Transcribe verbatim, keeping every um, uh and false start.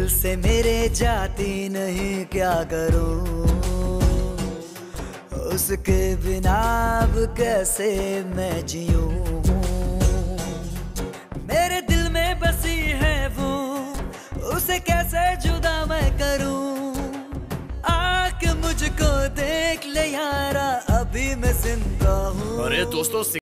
दिल से मेरे जाती नहीं, क्या करूं उसके बिना अब कैसे मैं जीऊं। मेरे दिल में बसी है वो, उसे कैसे जुदा मैं करूं। आके मुझको देख ले यारा, अभी मैं जिंदा हूँ। अरे दोस्तों